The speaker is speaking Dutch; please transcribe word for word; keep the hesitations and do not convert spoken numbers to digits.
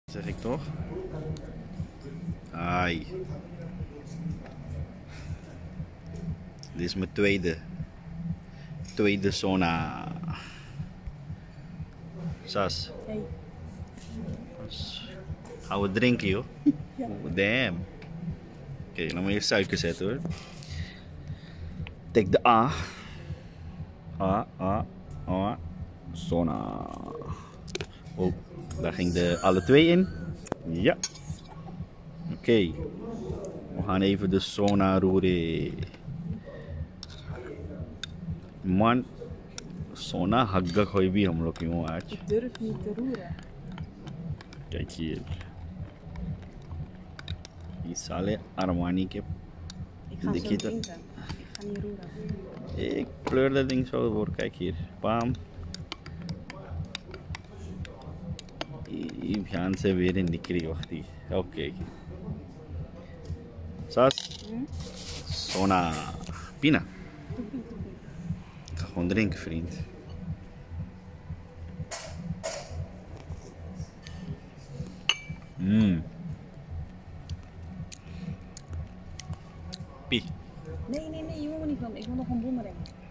Zeg ik toch? Ai. Dit is mijn tweede. Tweede sauna. Sas. Hey. Gaan we drinken, joh? Ja. Oh, damn. Oké, okay, laat me even suiker zetten hoor. Tik de A. A, A, A. Sauna. Oh, daar ging de alle twee in. Ja. Oké. Okay. We gaan even de sauna roeren. Man, sauna hagga gooi भी हम लोग क्यों आज? Ik durf niet te roeren. Kijk hier. Die sale Armani ke. Ik ga zo drinken. Ik ga niet roeren. Ik pleur dat ding zo voor. Kijk hier. Bam. ये ध्यान से weer in निकली वक्ती. Oké. Sas. Hmm? Sauna. Pina. Toepie, toepie. Ik ga gewoon drinken, vriend. Mmm. Pie. Nee, nee, nee, je wil me niet filmen. Ik wil nog een bommen drinken.